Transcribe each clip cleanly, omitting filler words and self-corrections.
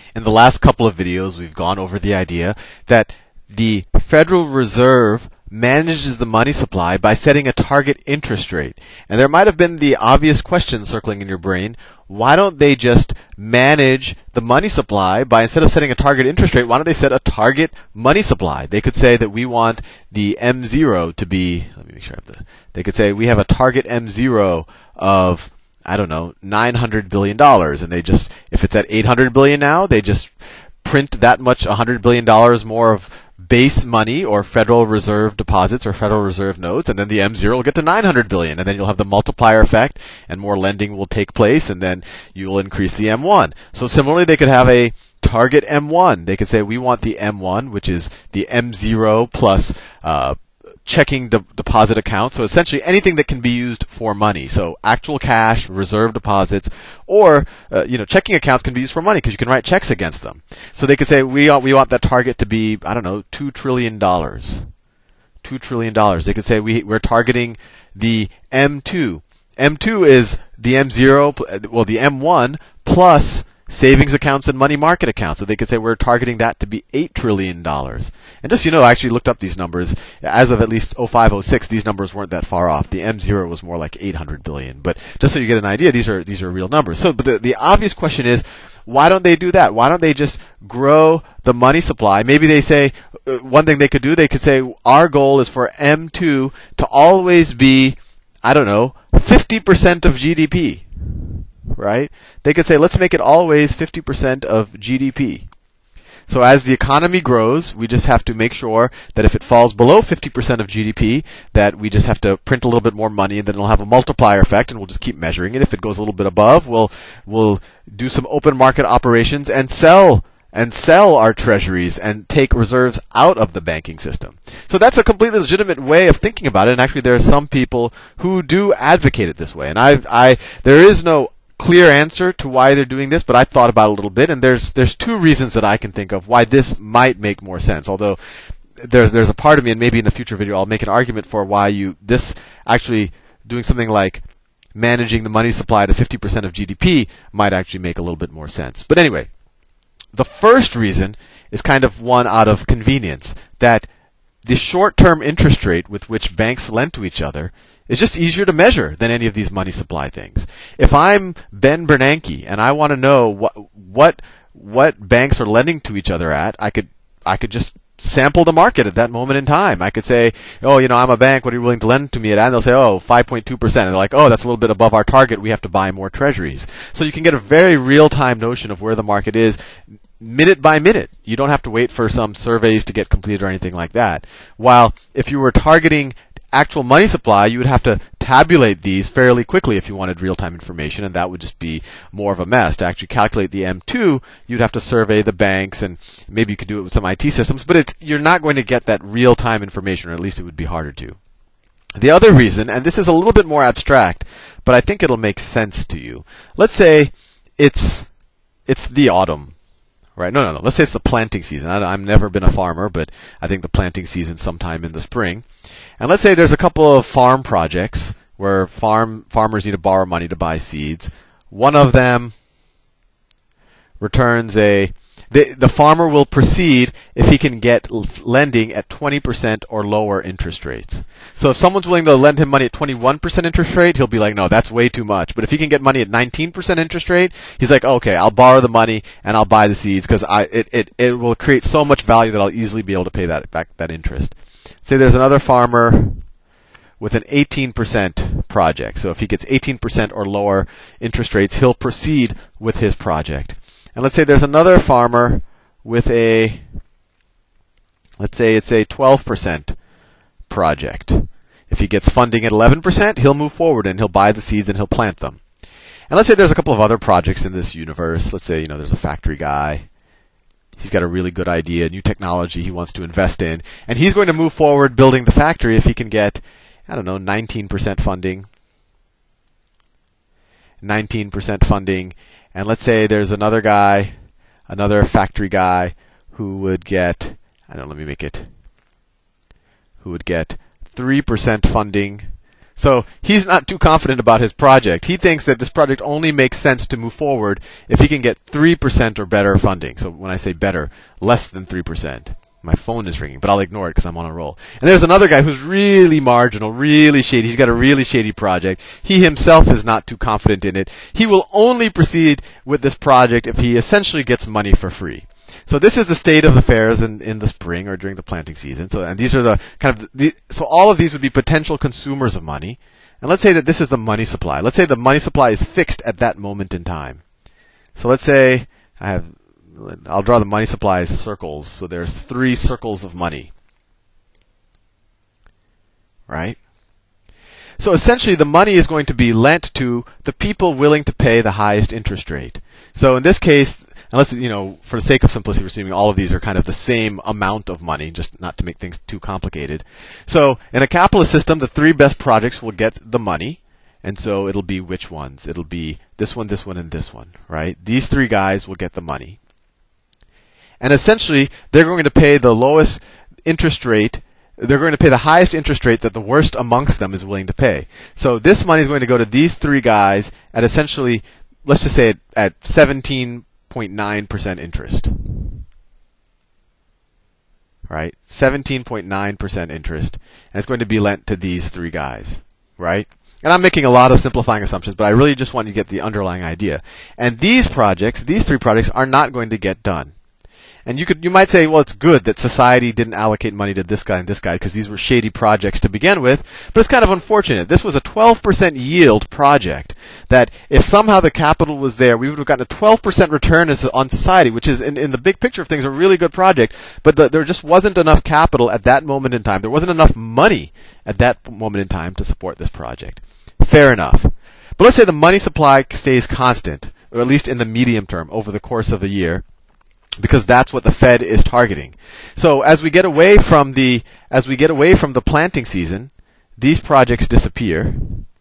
In the last couple of videos, we've gone over the idea that the Federal Reserve manages the money supply by setting a target interest rate. And there might have been the obvious question circling in your brain, why don't they just manage the money supply by, instead of setting a target interest rate, why don't they set a target money supply? They could say that we want the M0 to be, let me make sure I have they could say we have a target M0 of, I don't know, $900 billion. And they just, if it's at $800 billion now, they just print that much, $100 billion more of base money or Federal Reserve deposits or Federal Reserve notes, and then the M0 will get to $900 billion, and then you'll have the multiplier effect, and more lending will take place, and then you'll increase the M1. So similarly, they could have a target M1. They could say we want the M1, which is the M0 plus checking deposit account. So essentially anything that can be used for money. So actual cash, reserve deposits, or checking accounts can be used for money because you can write checks against them. So they could say we want that target to be, I don't know, $2 trillion. $2 trillion. They could say we're targeting the M2. M2 is the M0, well, the M1 plus savings accounts and money market accounts. So they could say we're targeting that to be $8 trillion. And just, I actually looked up these numbers. As of at least 0506, these numbers weren't that far off. The M0 was more like 800 billion. But just so you get an idea, these are real numbers. So but the obvious question is, why don't they do that? Why don't they just grow the money supply? Maybe they say, one thing they could do, they could say, our goal is for M2 to always be, I don't know, 50% of GDP. Right? They could say, let's make it always 50% of GDP. So as the economy grows, we just have to make sure that if it falls below 50% of GDP, that we just have to print a little bit more money, and then it'll have a multiplier effect, and we'll just keep measuring it. If it goes a little bit above, we'll do some open market operations and sell our treasuries and take reserves out of the banking system. So that's a completely legitimate way of thinking about it. And actually, there are some people who do advocate it this way. And there is no clear answer to why they're doing this, but I thought about it a little bit, and there's two reasons that I can think of why this might make more sense. Although there's a part of me, and maybe in a future video I'll make an argument for why this actually doing something like managing the money supply to 50% of GDP might actually make a little bit more sense. But anyway, the first reason is kind of one out of convenience, that the short-term interest rate with which banks lend to each other is just easier to measure than any of these money supply things. If I'm Ben Bernanke and I want to know what banks are lending to each other at, I could just sample the market at that moment in time. I could say, I'm a bank, what are you willing to lend to me at? And they'll say, 5.2%. And they're like, that's a little bit above our target, we have to buy more treasuries. So you can get a very real-time notion of where the market is minute by minute. You don't have to wait for some surveys to get completed or anything like that. While if you were targeting actual money supply, you would have to tabulate these fairly quickly if you wanted real-time information, and that would just be more of a mess. To actually calculate the M2, you'd have to survey the banks, and maybe you could do it with some IT systems, but you're not going to get that real-time information, or at least it would be harder to. The other reason, and this is a little bit more abstract, but I think it'll make sense to you. Let's say it's the autumn. Right? No. Let's say it's the planting season. I've never been a farmer, but I think the planting season sometime in the spring. And let's say there's a couple of farm projects where farmers need to borrow money to buy seeds. One of them returns the farmer will proceed if he can get lending at 20% or lower interest rates. So if someone's willing to lend him money at 21% interest rate, he'll be like, no, that's way too much. But if he can get money at 19% interest rate, he's like, okay, I'll borrow the money and I'll buy the seeds because it will create so much value that I'll easily be able to pay that interest. Say there's another farmer with an 18% project. So if he gets 18% or lower interest rates, he'll proceed with his project. And let's say there's another farmer with let's say it's a 12% project. If he gets funding at 11%, he'll move forward and he'll buy the seeds and he'll plant them. And let's say there's a couple of other projects in this universe. Let's say, there's a factory guy. He's got a really good idea, new technology he wants to invest in. And he's going to move forward building the factory if he can get, 19% funding. 19% funding. And let's say there's another factory guy who would get, who would get 3% funding. So he's not too confident about his project. He thinks that this project only makes sense to move forward if he can get 3% or better funding. So when I say better, less than 3%. My phone is ringing, but I'll ignore it because I'm on a roll. And there's another guy who's really marginal, really shady. He's got a really shady project. He himself is not too confident in it. He will only proceed with this project if he essentially gets money for free. So this is the state of affairs in the spring or during the planting season. So, and these are the kind of so all of these would be potential consumers of money. And let's say that this is the money supply. Let's say the money supply is fixed at that moment in time. So let's say I'll draw the money supply as circles. So there's 3 circles of money, right? So essentially, the money is going to be lent to the people willing to pay the highest interest rate. So in this case, unless, for the sake of simplicity, we're assuming all of these are kind of the same amount of money, just not to make things too complicated. So in a capitalist system, the 3 best projects will get the money. And so it'll be which ones? It'll be this one, and this one, right? These 3 guys will get the money. And essentially, they're going to pay the lowest interest rate. They're going to pay the highest interest rate that the worst amongst them is willing to pay. So this money is going to go to these 3 guys at essentially, let's just say at 17.9% interest. Right? 17.9% interest. And it's going to be lent to these 3 guys. Right? And I'm making a lot of simplifying assumptions, but I really just want you to get the underlying idea. And these 3 projects are not going to get done. And you might say, well, it's good that society didn't allocate money to this guy and this guy because these were shady projects to begin with. But it's kind of unfortunate. This was a 12% yield project that if somehow the capital was there, we would have gotten a 12% return on society, which is, in the big picture of things, a really good project. But there just wasn't enough capital at that moment in time. There wasn't enough money at that moment in time to support this project. Fair enough. But let's say the money supply stays constant, or at least in the medium term, over the course of a year, because that's what the Fed is targeting. So as we get away from the planting season, these projects disappear.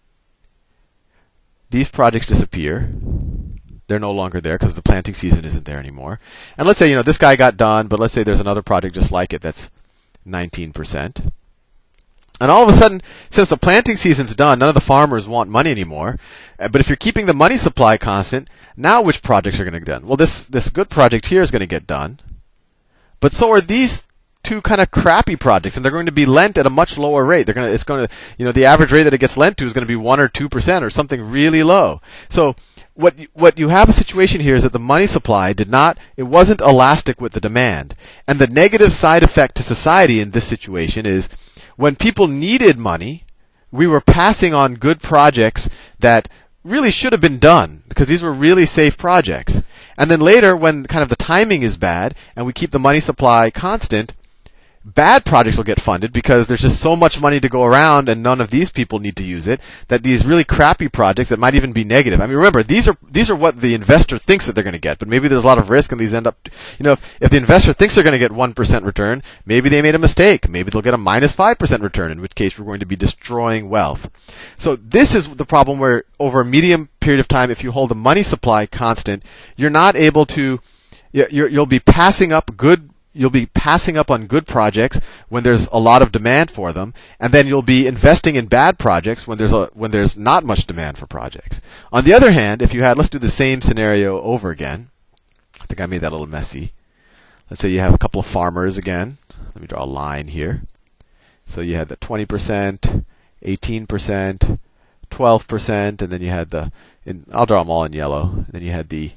These projects disappear. They're no longer there because the planting season isn't there anymore. And let's say this guy got done, but let's say there's another project just like it that's 19%. And all of a sudden, since the planting season's done, none of the farmers want money anymore. But if you're keeping the money supply constant, now which projects are going to get done? Well, this good project here is going to get done. But so are these 2 kind of crappy projects, and they're going to be lent at a much lower rate. The average rate that it gets lent to is going to be 1 or 2% or something really low. So what you have a situation here is that the money supply wasn't elastic with the demand. And the negative side effect to society in this situation is when people needed money, we were passing on good projects that really should have been done because these were really safe projects. And then later, when kind of the timing is bad and we keep the money supply constant, bad projects will get funded because there's just so much money to go around and none of these people need to use it, that these really crappy projects that might even be negative. I mean, remember, these are what the investor thinks that they're going to get, but maybe there's a lot of risk and these end up, if the investor thinks they're going to get 1% return, maybe they made a mistake. Maybe they'll get a minus 5% return, in which case we're going to be destroying wealth. So this is the problem where over a medium period of time, if you hold the money supply constant, you're not able to, you'll be passing up on good projects when there's a lot of demand for them, and then you'll be investing in bad projects when there's not much demand for projects. On the other hand, let's do the same scenario over again. I think I made that a little messy. Let's say you have a couple of farmers again. Let me draw a line here. So you had the 20%, 18%, 12%, and then you had I'll draw them all in yellow. And then you had the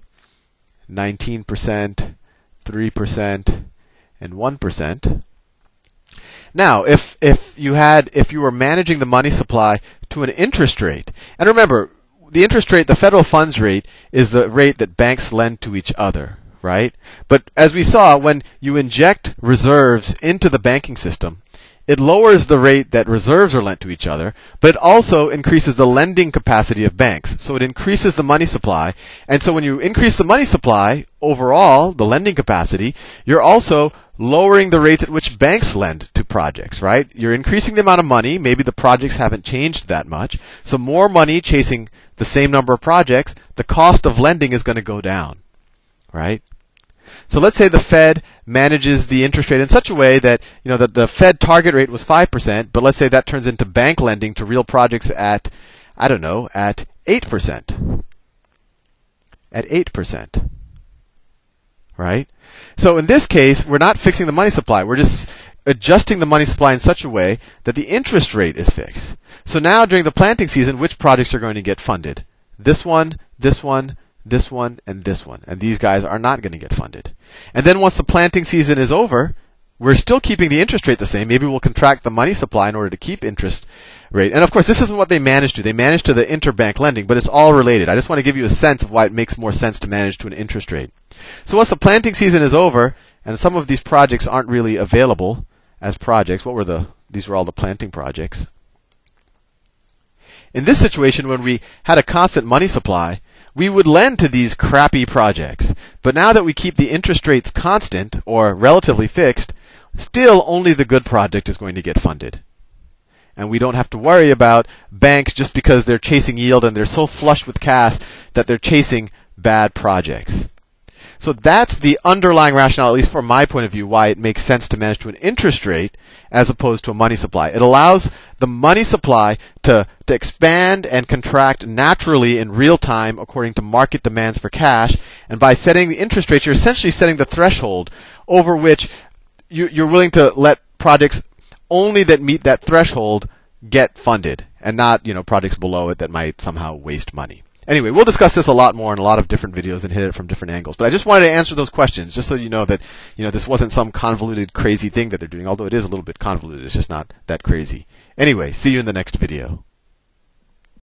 19%, 3%, and 1%. Now, if you were managing the money supply to an interest rate, and remember, the interest rate, the federal funds rate, is the rate that banks lend to each other, right? But as we saw, when you inject reserves into the banking system, it lowers the rate that reserves are lent to each other, but it also increases the lending capacity of banks. So it increases the money supply. And so when you increase the money supply, overall, the lending capacity, you're also lowering the rates at which banks lend to projects, right? You're increasing the amount of money. Maybe the projects haven't changed that much. So more money chasing the same number of projects, the cost of lending is going to go down, right? So let's say the Fed manages the interest rate in such a way that, that the Fed target rate was 5%, but let's say that turns into bank lending to real projects at, at 8%. At 8%. Right? So in this case, we're not fixing the money supply. We're just adjusting the money supply in such a way that the interest rate is fixed. So now during the planting season, which projects are going to get funded? This one, this one, this one, and this one. And these guys are not going to get funded. And then once the planting season is over, we're still keeping the interest rate the same. Maybe we'll contract the money supply in order to keep interest rate. And of course, this isn't what they managed to. They managed to the interbank lending, but it's all related. I just want to give you a sense of why it makes more sense to manage to an interest rate. So once the planting season is over, and some of these projects aren't really available as projects. These were all the planting projects. In this situation, when we had a constant money supply, we would lend to these crappy projects. But now that we keep the interest rates constant, or relatively fixed, still only the good project is going to get funded. And we don't have to worry about banks just because they're chasing yield and they're so flush with cash that they're chasing bad projects. So that's the underlying rationale, at least from my point of view, why it makes sense to manage to an interest rate as opposed to a money supply. It allows the money supply to expand and contract naturally in real time according to market demands for cash. And by setting the interest rate, you're essentially setting the threshold over which you're willing to let projects only that meet that threshold get funded, and not, projects below it that might somehow waste money. Anyway, we'll discuss this a lot more in a lot of different videos and hit it from different angles. But I just wanted to answer those questions, just so you know that, this wasn't some convoluted, crazy thing that they're doing. Although it is a little bit convoluted, it's just not that crazy. Anyway, see you in the next video.